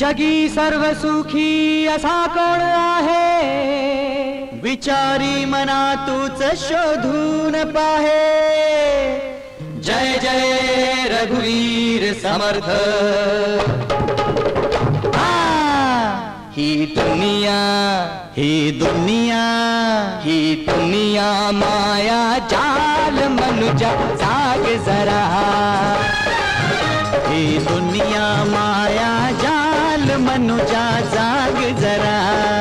जगी सर्व सुखी असा कोण आहे, विचारी मना तूच शोधून पाहे. जय जय रघुवीर समर्थ. ही दुनिया ही दुनिया ही दुनिया माया जाल मनुजा जाग जरा. ही दुनिया माया जाल मनुजा जाग जरा.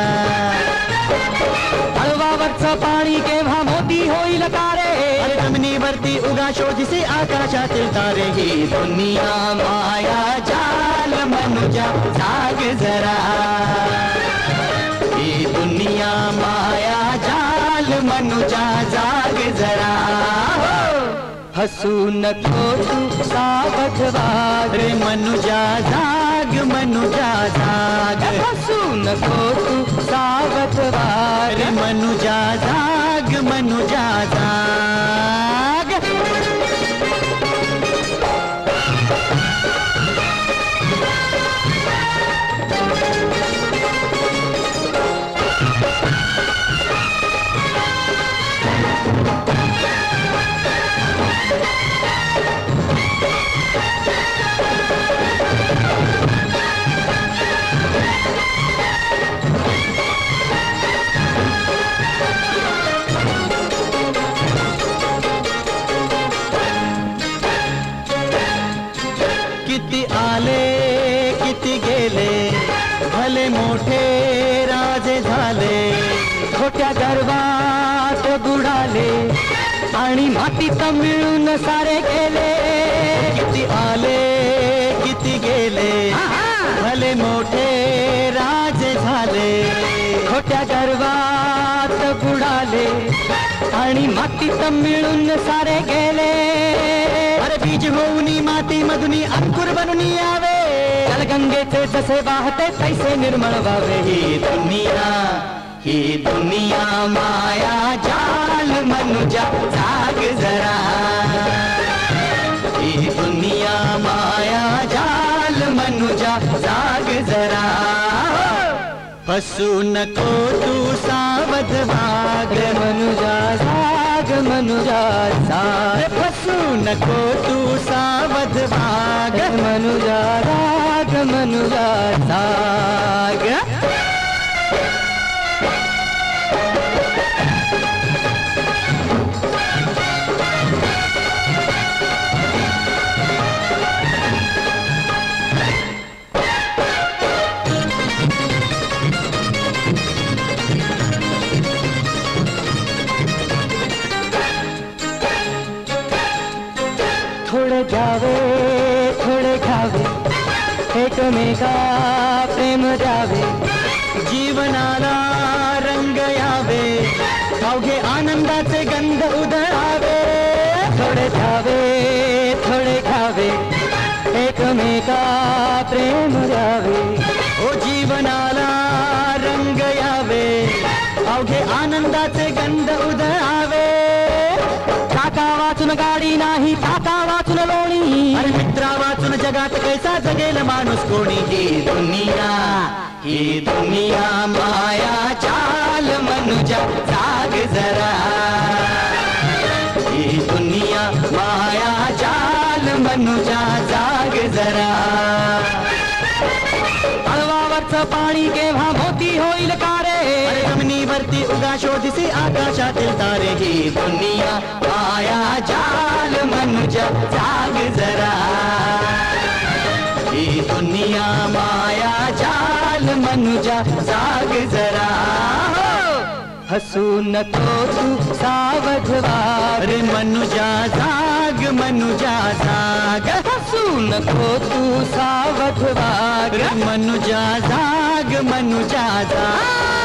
तळवावरचं पाणी केव्हा मोती होईल तारे, जमिनीवरती उगा शोधिसे आकाशातील तारे. ही दुनिया माया जाल मनुजा जाग जरा. ही दुनिया माया जाल मनुजा जाग जरा. हसू नको तू सावध वाग रे मनुजा जाग मनुजा जाग. हसू नको तू सावध वाग रे मनुजा जाग मनुजा जाग. किती आले किती गेले, भले मोठे राजे झाले. खोट्या गर्वात बुडाले आणि मातीत मिळून सारे गेले. किती आले किती गेले, भले मोठे राजे झाले. खोट्या गर्वात बुडाले आणि मातीत मिळून सारे गेले. अरे बीज होऊनी माती मधुनी अंकुर बनून यावे, जलगंगेचे जसे वाहते तैसे निर्मळ व्हावे. ही दुनिया माया जाल मनुजा जाग जरा. ही दुनिया माया जाल मनुजा जाग जरा. फसू नको तू सावध वाग मनुजा जाग मनुजा जाग. फसू नको तू सावध वाग मनुजा जाग मनुजा जाग. थोडे द्यावे थोडे घ्यावे, एकमेका प्रेम द्यावे. जीवनाला रंग यावे, अवघे आनंदाचे गंध उधळावे. थोडे द्यावे थोडे घ्यावे, एकमेका प्रेम द्यावे. ओ जीवनाला रंग यावे, अवघे आनंदाचे गंध उधळावे. काका वाचून गाडी नाही, काका वाचून लोणी. अरे मित्रा वाचून जगात कैसा जगेल माणूस कोणी. ही दुनिया माया चाल मनुजा जाग जरा. ही दुनिया माया चाल मनुजा जाग जरा. तळवावरचं पाणी केव्हा मोती होईल कारे, जमिनीवरती उगा शोधिसे आकाशातील तारे. ही दुनिया माया जाल मनुजा जाग जरा. ही दुनिया माया जाल मनुजा जाग जरा. हसू नको तू सावध वाग रे मनुजा जाग मनुजा जाग. हसू नको तू सावध वाग रे मनुजा जाग मनुजा जाग.